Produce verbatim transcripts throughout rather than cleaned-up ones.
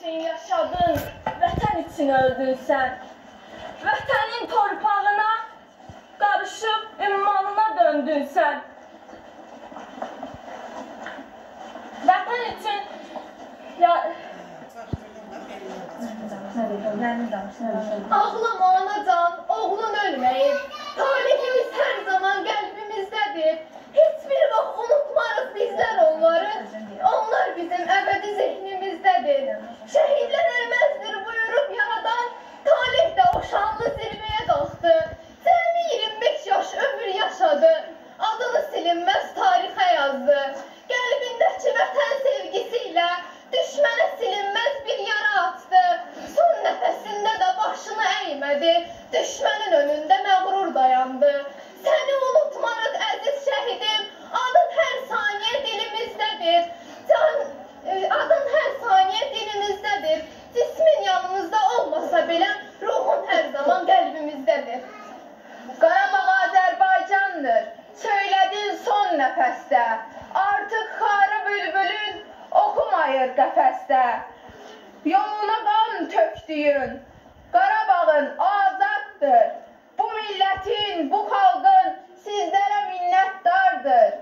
için yaşadın, vətən için öldün sen. Vətənin torpağına karışıp ümmanına döndün sen. Vətən için ya... Ağlam anacan, oğlun ölmeyip, talihimiz her zaman kalbimizdedir. Hiçbir vaxt unutmarız bizler onları, onlar bizim ebedi zihnimizdedir. Şehitler ölmezdir buyurup yaradan, talih de o şanlı zirveye kalktı. Cemi yirmi beş yaş ömür yaşadı, adını silinmez tarihe yazdı. Kalbindeki vətən sevgisiyle düşmene silinmez bir yara attı. Son nefesinde de başını eğmedi, düşmenin önünde məğrur dayandı. Seni unutmarız əziz şehidim, adın her saniye dilimizdedir. Can, adın her saniye dilimizdedir. Cismin yanımızda olmasa bile ruhun her zaman kalbimizdedir. Qarabağ Azərbaycandır, söylədin son nefeste. Artık xarı bülbülün okumayır qəfəsdə. Yoluna qan tökdüyün, Qarabağın azaddır. Bu milletin, bu xalqın sizlərə minnətdardır.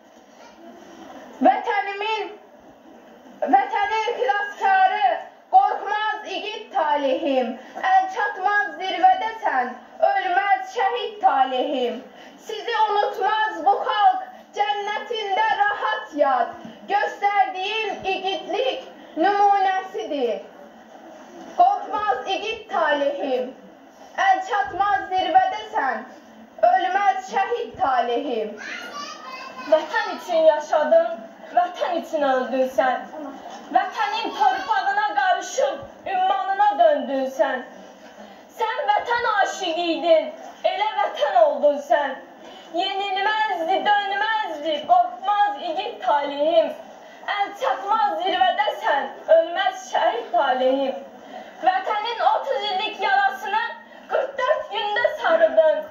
Vətənimin, vətənin xilaskarı, qorxmaz igid talihim. Əl çatmaz zirvədəsən, ölməz şəhid talihim. Sizi unutmaz bu xalq, cənnətində rahat yad. Göstərdiyim igidlik nümunəsidir. Qorxmaz igid talihim. El çatmaz zirvedesen, ölmez şehit talihim. Vətən için yaşadın, vətən için öldün sen. Vətənin torpağına karışıp ümmanına döndün sen. Sen vətən aşığıydın, elə vətən oldun sen. Yenilmezdi, dönmezdi, korkmaz igid talihim. El çatmaz zirvedesen, ölmez şehit talihim. Vətənin otuz illik yarasını kırk dört günde sarıldın.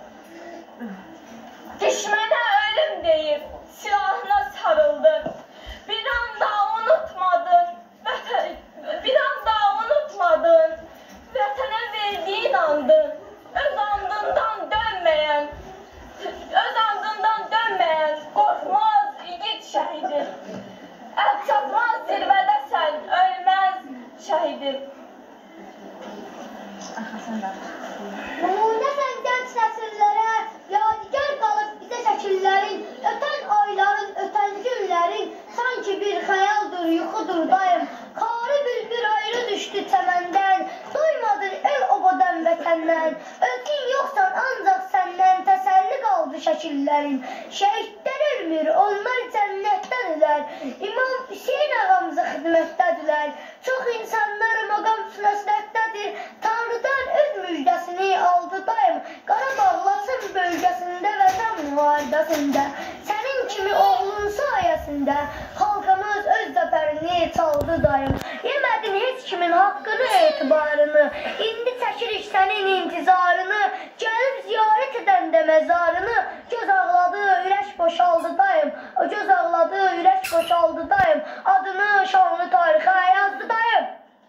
Düşmene ölüm deyip silahına sarıldın. Bir an daha unutmadın, vətən, bir an daha unutmadın. Vətənə verdiğin andın, öz andından dönmeyen, öz andından dönmeyen korkmaz igid şehidim. El çatmaz zirvedesen, ölmez şehidim. Nümunəsən gənc nəsillərə, yadigar qalıb bizə şəkillərin, ötən ayların, ötən günlərin, sanki bir xəyaldır, yuxudur daim. Qarı bülbül ayrı düşdü çəməndən, doymadır el obadan vətəndən. Özün yoxsan ancaq səndən təsəlli qaldı şəkillərin. Şəhidlər ölmür, onlar cənnətdədirlər. İmam Hüseyin ağamıza xidmətdədirlər. Çox insanlar maqam sünəsnətdədir. Tanrıdan öz müjdəsini aldı daim. Qarabağlasın bölgəsində vətən müharibəsində. Sənin kimi oğlun sayəsində xalqımız öz zəfərini çaldı daim. Yemədin heç kimin haqqını, etibarını. İndi çəkirik sənin intizarını. Gəlib ziyarət edəndə məzarını. Göz ağladı, ürək boşaldı daim. O göz ağladı, ürək boşaldı daim. Adını şanlı tarixə yazdı daim.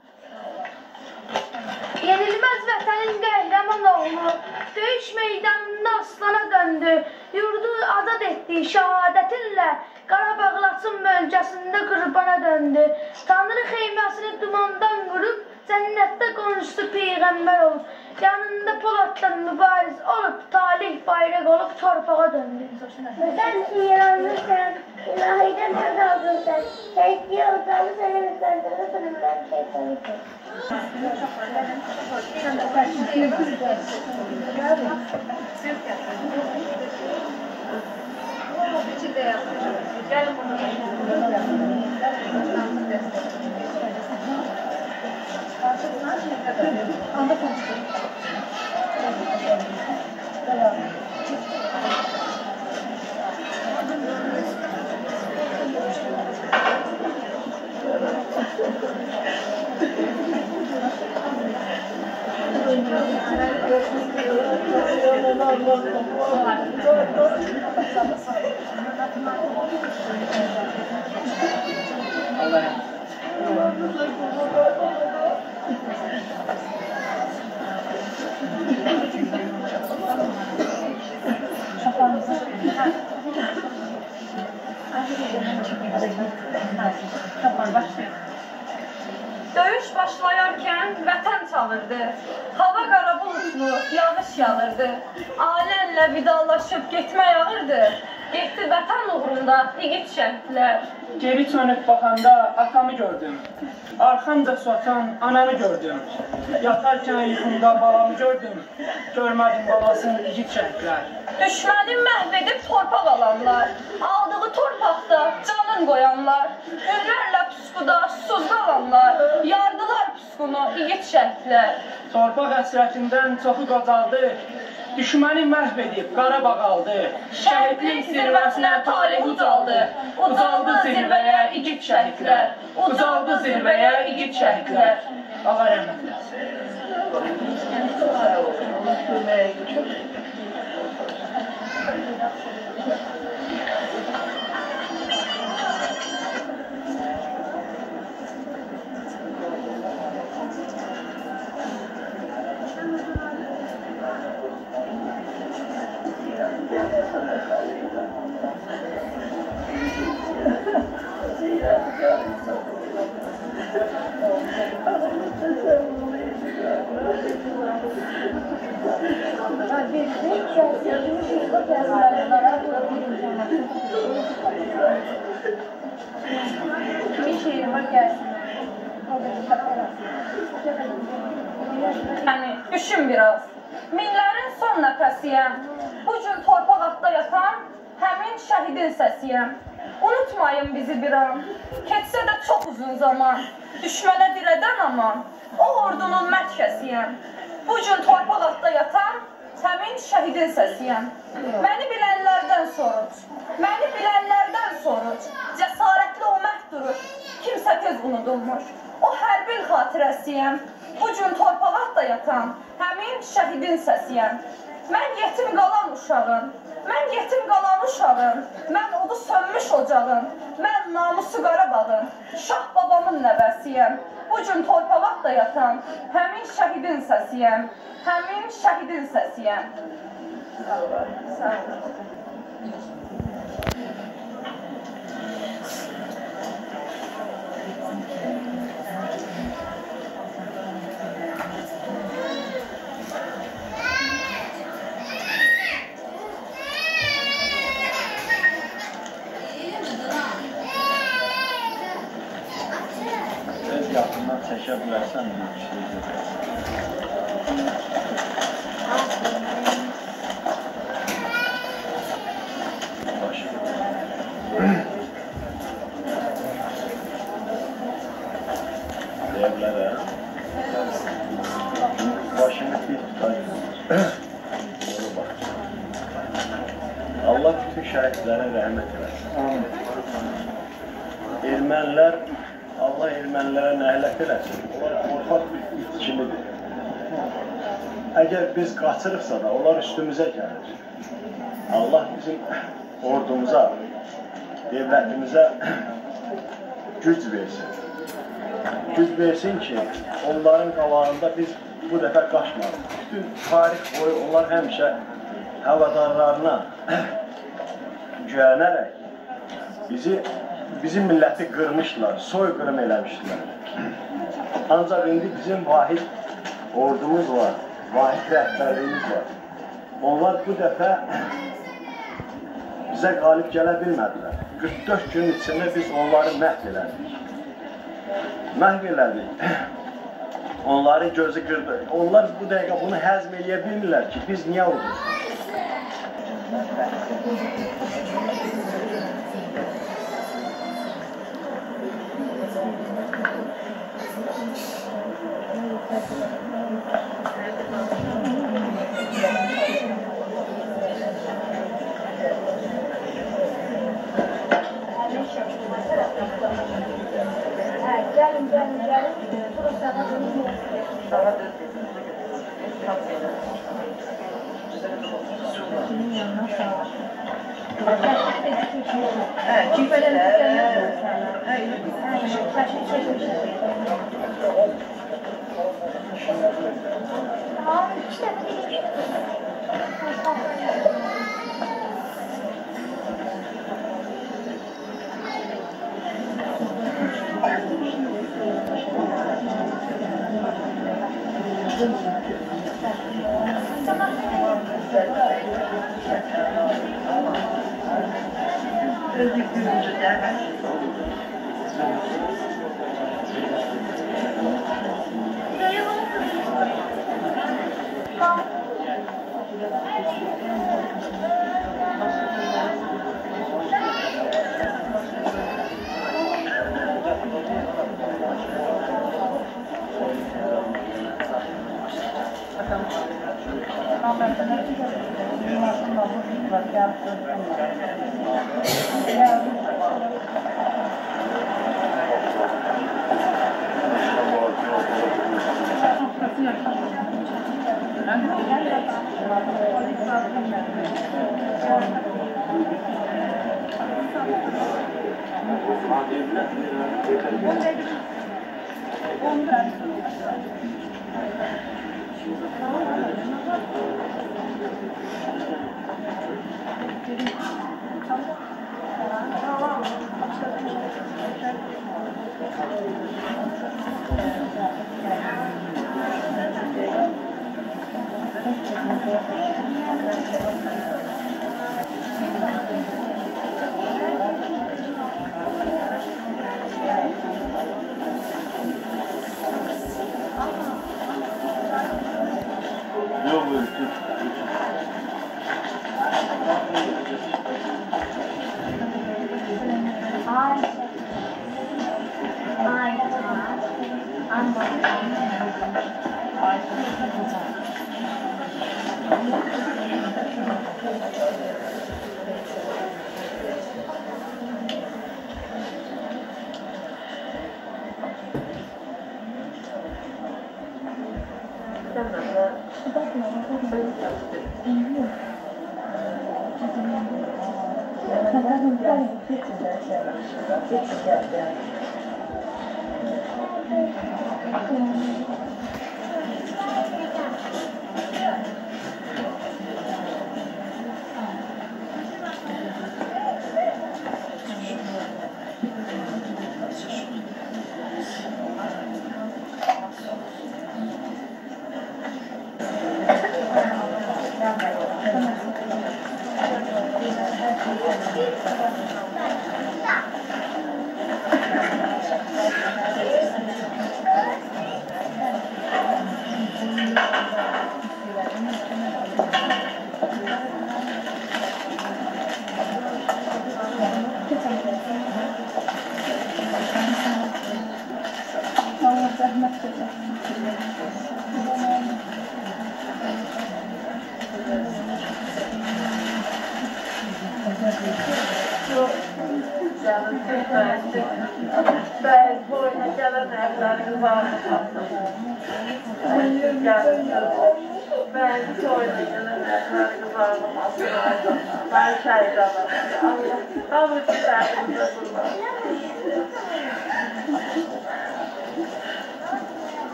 Yenilmez vətənin qəhrəman oğlu, döyüş meydanında aslana döndü. Yurdu azad etdi şəhadətinlə, Qarabağlasın bölgəsində qurbana döndü. Tanrı xeyməsini dumandan qurub, cənnətdə qonuşdu peyğəmbər olub. Yanında Poladdan mübariz olub, talih bayraq olub torpağa döndü. Vətən üçün yaranırsan, ilahiden söz aldın sen. Şehitliğe utanı seni müzlendirdi, sınırlar şeytanıdır. Allah Döyüş başlayarkən vətən çalırdı. Hava qara bulutlu, yağış yağırdı. Alənlə vidalaşıb getmək ağırdı. Getdi vətən uğrunda igid şəhidlər. Geri dönüp bakanda atamı gördüm. Arkamda su atan anamı gördüm. Yatarken yuxumda balamı gördüm. Görmedim balasını igid şəhidlər. Düşməni məhv edib torpaq alanlar. Aldığı torpaqda canın qoyanlar. Günlərlə puskuda susuz qalanlar. Yardılar puskunu igid şəhidlər. Torpaq həsrətindən çoxu qocaldı. Düşməni məhv edib Qarabağ aldı. Şəhidlik zirvəsinə talih ucaldı. Ucaldı zirvəyə igid şəhidlər. Ucaldı zirvəyə igid şəhidlər. Allah rəhmət eləsin. Yəni, düşün biraz. Minlərin son nəfəsiyəm. Bu gün torpaq altda yatan həmin şəhidin səsiyəm. Unutmayın bizi bir an. Keçsə də çox uzun zaman. Düşmənə dirədən aman. O ordunun mətxəsiyəm. Bu gün torpaq altda yatan həmin şəhidin səsiyəm. Məni bilənlərdən soruc. Məni bilənlərdən soruc. Cəsarətli o məhv durur. Kimsə tez unudulmuş. O hərbil xatirəsiyəm. Bu gün torpaq altda yatan həmin şəhidin səsiyəm. Mən yetim qalan uşağım. Mən yetim qalan uşağım. Mən odu sönmüş ocağım. Mən namusu Qarabağın. Şah babamın nəvəsiyəm. Bu gün torpaq altda yatan həmin şəhidin səsiyəm. Həmin şəhidin səsiyəm. Sağ olun, sağ olun. Yakından çəkə bilərsən mi? Deyəblər, hə? Başını bir tutayım. Doğru bax. Allah bütün şəhidlərə rəhmət eləsin. Ermənilər Allah ermənilərə nəhlət eləsin. Onlar qorxaq bir itkilidir. Əgər biz qaçırıqsa da, onlar üstümüzə gəlir. Allah bizim ordumuza, devlətimizə güc versin. Güc versin ki, onların qabağında biz bu dəfə qaçmarıq. Bütün tarix boyu onlar həmişə həvadarlarına güvənərək bizi Bizim milləti qırmışlar, soyqırım eləmişlər. Ancaq indi bizim vahid ordumuz var, vahid rəhbərliyimiz var. Onlar bu dəfə bizə qalib gələ bilmədilər. qırx dörd gün içində biz onları məhv elədik. Məhv elədik. Onları gözü qırdı. Onlar bu dəqiqə bunu həzm eləyə bilmirlər ki, biz niyə olduq? Gelin, gelin, gelin. Burası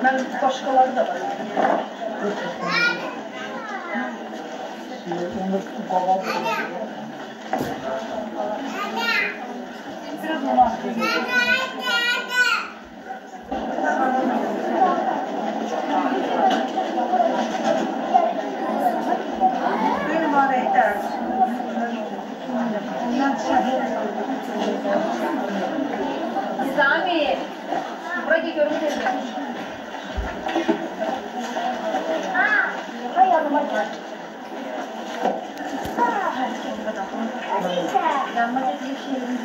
Mən başqaları da var. Biraz ona benim arayı Nizami, burayı görünür. Ha, hay yanıma gel. Neyse. yanma dediği şeyin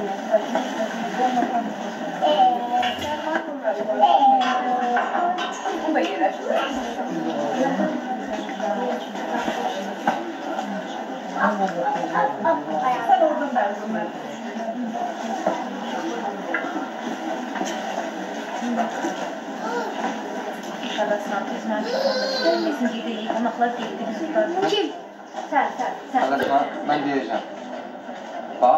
bu da iyileşti. Sen oradan versin ben. İnşallah santezmen gelmesin diye iyi konaklar geldi bizim. Kim? Sen, sen, sen. Arkadaşlar ben diyeceğim. Bak.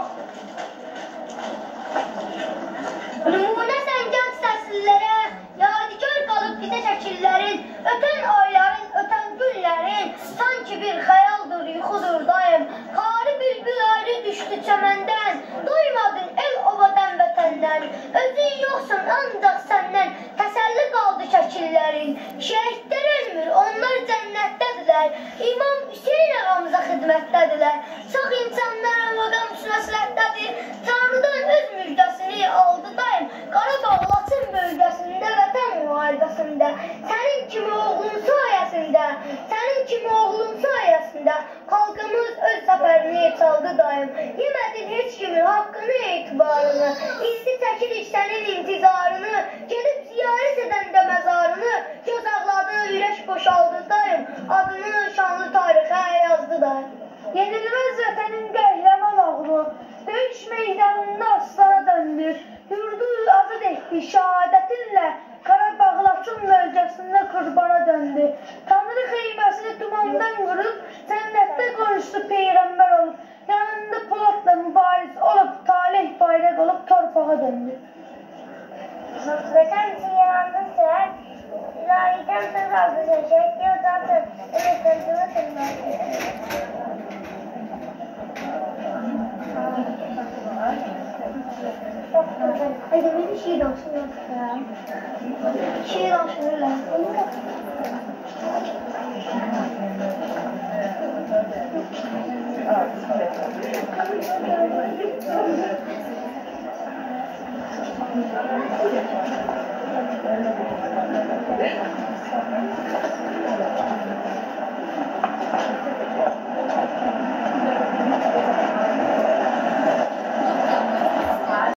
Numune səncaq səslilərə, yadigar qalıb bizə şəkillərin, ötən ayların, ötən günlərin, sanki bir xəyaldır, yuxudur daim. Xari bülbül ayrı düşdü çəməndən, doymadın el obadan vətəndən. Özün yoxsun ancaq səndən, təsəlli qaldı şəkillərin. Şəhidlər ölmür, onlar cənnətdədirlər, İmam Hüseyin ağamıza xidmətdədirlər. Çox insanlar amma qamçı məsləhətdədir, Tanrıdan öz müjdəsini aldı daim. Qarabağ-Laçın bölgəsində, vətən müharibəsində, sənin kimi oğlun sayəsində, sənin kimi oğlun sayəsində xalqımız öz zəfərini çaldı daim. Yemədin heç kimin haqqını, etibarını, izli çəkirik sənin intizarını, gedib ziyarət edəndə məzarını, göz ağladı, ürək boşaldı daim, adını şanlı tarixə yazdı daim. Yenilmez vətənin qəhrəman oğlu, döyüş meydanında aslana döndü. Yurdu azad etdi şəhadətinlə, Qarabağ-Laçın bölgəsində qurbana döndü. Tanrı xeyməsini dumandan vurub, cənnətdə qonşusu peyğəmbər olub, yanında Poladla mübariz olub, talih bayraq olub, torpağa döndü. Vətən üçün yanandın sən, ilahiden söz aldı şəşək, yoldadır, ümidlərini tırmaqdır. Ay da bir şiir olsun yoksa. Şiir olsun öyle.